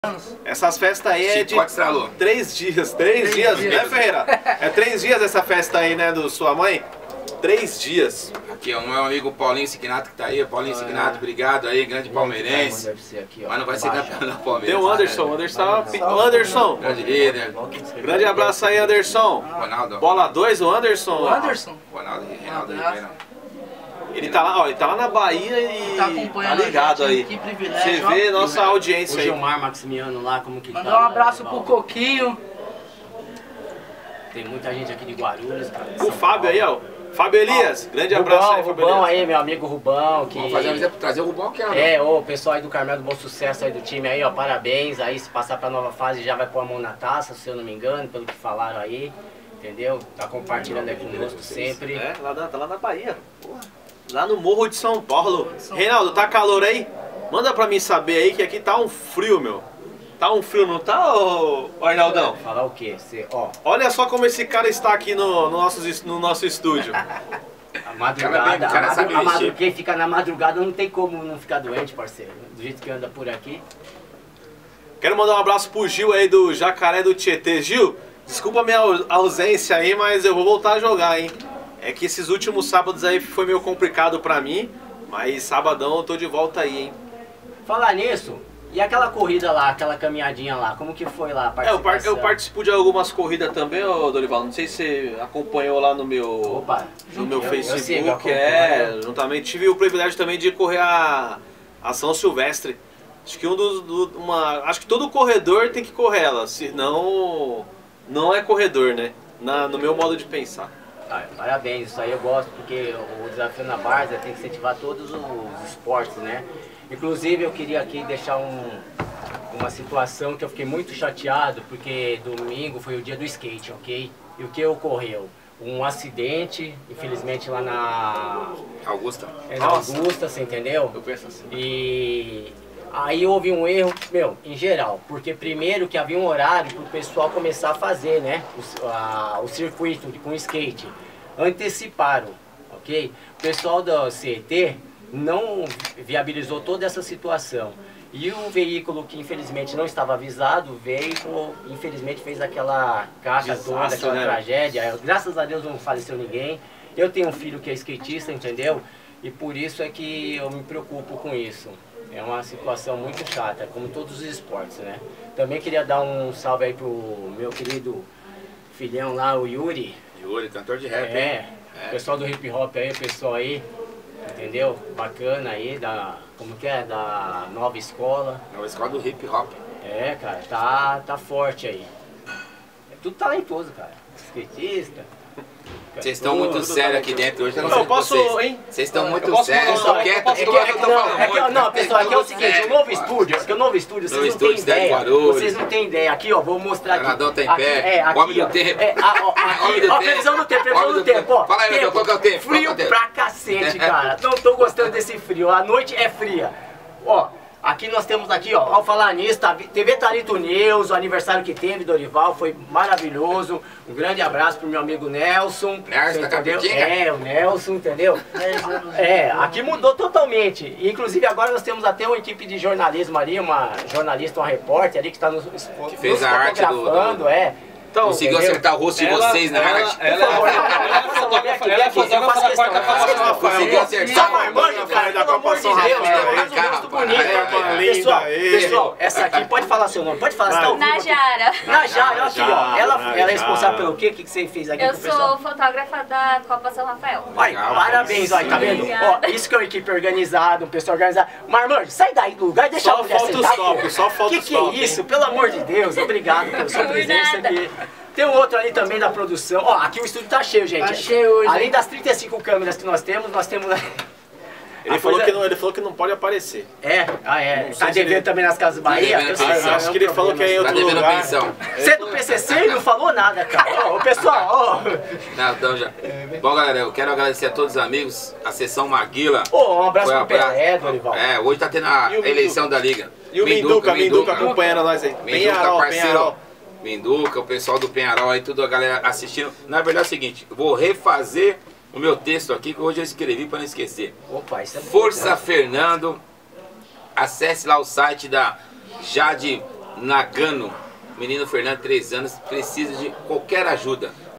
Essas festas aí é de estralou. 3 dias. 3 dias, né, Ferreira? É 3 dias essa festa aí, né, do sua mãe? 3 dias. Aqui, ó, o meu amigo Paulinho Signato que tá aí. Paulinho Signato, obrigado aí, grande palmeirense. Aqui, ó, mas não vai ser campeão da Palmeiras. Tem o Anderson, Anderson. Grande líder. Grande abraço aí, Anderson. Ronaldo. Bola 2, o Anderson. O Anderson. Ronaldo e Reinaldo Ribeiro. Ele tá lá, ó, ele tá lá na Bahia e Tá acompanhando tá ligado a gente, aí. que privilégio, Você vê ó. nossa audiência O aí. Gilmar Maximiano lá, como que Mandar tá? um abraço pro Coquinho. Tem muita gente aqui de Guarulhos, cara. de O São Fábio aí, Paulo. ó. Fábio Elias, grande abraço aí, Fábio Rubão Elias. aí, meu amigo Rubão, que... Vamos fazer uma visita pra trazer o Rubão aqui, ó. É, o pessoal aí do Carmelo, bom sucesso aí do time aí, ó, parabéns. Aí se passar pra nova fase já vai pôr a mão na taça, se eu não me engano, pelo que falaram aí. Entendeu? Tá compartilhando aí conosco sempre. É, tá lá na Bahia. Lá no Morro de São Paulo. Reinaldo, tá calor aí? Manda pra mim saber aí que aqui tá um frio, meu. Tá um frio, não tá, ô Arnaldão? Falar o quê? Você, ó, Olha só como esse cara está aqui no nosso estúdio. a madrugada, O cara sabe mexer. quem fica na madrugada não tem como não ficar doente, parceiro. Do jeito que anda por aqui. Quero mandar um abraço pro Gil aí do Jacaré do Tietê. Gil, desculpa a minha ausência aí, mas eu vou voltar a jogar, hein? É que esses últimos sábados aí foi meio complicado pra mim, mas sabadão eu tô de volta aí, hein? Falar nisso, e aquela corrida lá, aquela caminhadinha lá, como que foi lá a Eu participação? participo de algumas corridas também, ô Dorival. Não sei se você acompanhou lá no meu, Opa, no meu eu Facebook. sigo, acompanho. Juntamente tive o privilégio também de correr a São Silvestre. Acho que acho que todo corredor tem que correr ela, senão não é corredor, né? No meu modo de pensar. Ah, parabéns, isso aí eu gosto, porque o desafio na Várzea tem que incentivar todos os esportes, né? Inclusive eu queria aqui deixar uma situação que eu fiquei muito chateado, porque domingo foi o dia do skate, ok? E o que ocorreu? Um acidente, infelizmente lá na Augusta. na Augusta, você entendeu? Eu penso assim. E aí houve um erro, em geral, porque primeiro que havia um horário para o pessoal começar a fazer, né, o circuito com skate, anteciparam, ok? O pessoal da CET não viabilizou toda essa situação. E o veículo que infelizmente não estava avisado, infelizmente fez aquela caca toda, aquela né? tragédia. Graças a Deus não faleceu ninguém. Eu tenho um filho que é skatista, entendeu? E por isso é que eu me preocupo com isso. É uma situação muito chata, como todos os esportes, né? Também queria dar um salve aí pro meu querido filhão lá, o Yuri. Yuri, cantor de rap, hein? O pessoal do hip hop aí, o pessoal aí, entendeu? Bacana aí, como que é? Da nova escola. Nova escola do hip hop. É, cara, tá forte aí. É tudo talentoso, cara. Skatista. Vocês estão muito sérios aqui dentro hoje, eu não Eu sei posso, vocês. hein? Vocês estão muito posso sérios, falar, estão quietos, eu porque eu tô falando muito. Não, pessoal, aqui é o seguinte, Sério, o novo pô. estúdio, vocês não têm estúdio, cidade de ideia. Guarulhos. Vocês não têm ideia. Aqui, ó, vou mostrar aqui. Arnaldão tá em Aqui, pé, aqui, homem do ó. tempo. Aqui, Homem do ó, tempo. previsão do tempo, previsão Homem do do tempo, ó. Fala aí, meu, qual que é o tempo? Qual que é Frio o tempo? pra cacete, cara. Não tô gostando desse frio. A noite é fria. Ó. Aqui nós temos aqui, ó, ao falar nisso, TV Tarito News, o aniversário que teve, Dorival, foi maravilhoso. Um grande abraço pro meu amigo Nelson. Nelson da entendeu? Capitinga? É, o Nelson, entendeu? Aqui mudou totalmente. Inclusive agora nós temos até uma equipe de jornalismo ali, uma jornalista, uma repórter ali que está nos fez a arte fotografando, Então, Conseguiu entendeu? acertar o rosto de vocês na arte. Por favor, ela é fotógrafa da quarta Rafael. Conseguiu acertar. Só marmanjo, cara, pelo amor de Deus, faz um rosto bonito. Pessoal, essa aqui, pode falar seu nome, pode falar, você tá ouvindo? Najara. Najara, aqui, ó. Ela é responsável pelo quê? O que você fez aqui Eu com o pessoal? sou fotógrafa da Copa São Rafael. Ai, Legal. parabéns, olha, tá vendo? Obrigada. Ó, isso que é uma equipe organizada, um pessoal organizado. Marmanjo, sai daí do lugar e deixa Só a mulher sentar. Photoshop, só Que é Photoshop, isso? Pelo amor de Deus, obrigado pela sua Por presença nada. aqui. Tem um outro ali também da produção. Ó, aqui o estúdio tá cheio, gente. Tá cheio hoje, Além hein? das 35 câmeras que nós temos. Ele falou que não pode aparecer. Tá devendo também nas Casas Bahia? devendo Eu sei, pensão. é um Acho que ele falou que é em Tá outro devendo lugar. pensão. Você é do PCC e não falou nada, cara. Ô, pessoal, Não, então já. Bom, galera, eu quero agradecer a todos os amigos, a sessão Maguila. um abraço Foi pro Pelé, Dorival. Hoje tá tendo a E o eleição da Liga. E o Minduca acompanhando nós aí. Minduca, parceiro. Minduca, o pessoal do Penharol aí, tudo a galera assistindo. Na verdade é o seguinte, eu vou refazer o meu texto aqui que hoje eu escrevi para não esquecer. Opa, isso é Força Fernando, acesse lá o site da Jade Nagano, menino Fernando, 3 anos, precisa de qualquer ajuda.